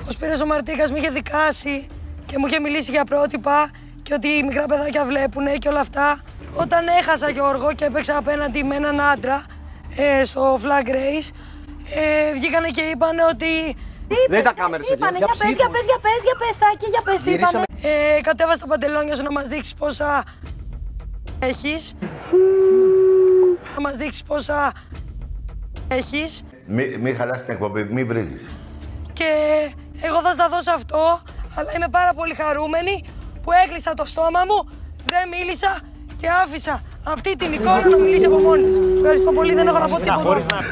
Ο Σπύρος ο Μαρτίκας με είχε δικάσει και μου είχε μιλήσει για πρότυπα και ότι οι μικρά παιδάκια βλέπουνε και όλα αυτά. Όταν έχασα, Γιώργο, και έπαιξα απέναντι με έναν άντρα στο flag race, βγήκανε και είπανε ότι... Δεν τα κάμερες εκεί. Είπανε, για πες, Τάκη, για πες, τι είπανε. Κατέβασε τα παντελόνια σου να μας δείξεις πόσα έχεις. Να μας δείξεις πόσα έχεις. Μη χαλάσεις την εκπομπή, μη βρίζεις. Και εγώ θα στα δώσω αυτό, αλλά είμαι πάρα πολύ χαρούμενη που έκλεισα το στόμα μου, δεν μίλησα και άφησα αυτή την εικόνα να μιλήσει από μόνη της. Ευχαριστώ πολύ, δεν έχω να πω τίποτα.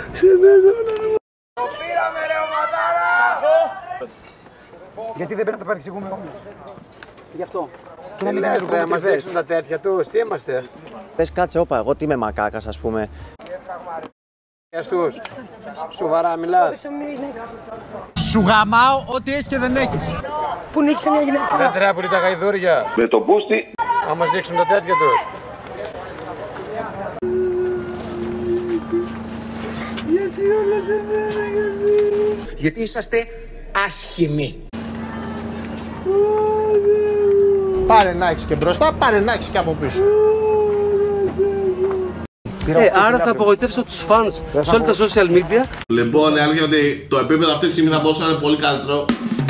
Το πήραμε ρε ο Ματάρα! Γιατί δεν πρέπει να τα παρεξηγούμε όλοι. Γι' αυτό. Και να μην να μας δείξουν τα τέτοια τους, τι είμαστε. Πες κάτσε, όπα, εγώ τι είμαι μακάκας, ας πούμε. Τους, σοβαρά μιλάς. Σου γαμάω ό,τι έχεις και δεν έχεις. Που νίξε μια γυναίκα. Δεν τρέπουνε τα γαϊδούρια. Με το μπούστι. Να μας δείξουν τα τέτοια τους. Γιατί όλα σε μένα, Γιατί είσαστε άσχημοι. Πάρε να έχεις και μπροστά, πάρε να έχεις και από πίσω. Άρα θα απογοητεύσω τους fans σε όλα τα social media. Λοιπόν, η αλήθεια είναι ότι το επίπεδο αυτή τη στιγμή θα μπορούσε να είναι πολύ καλύτερο.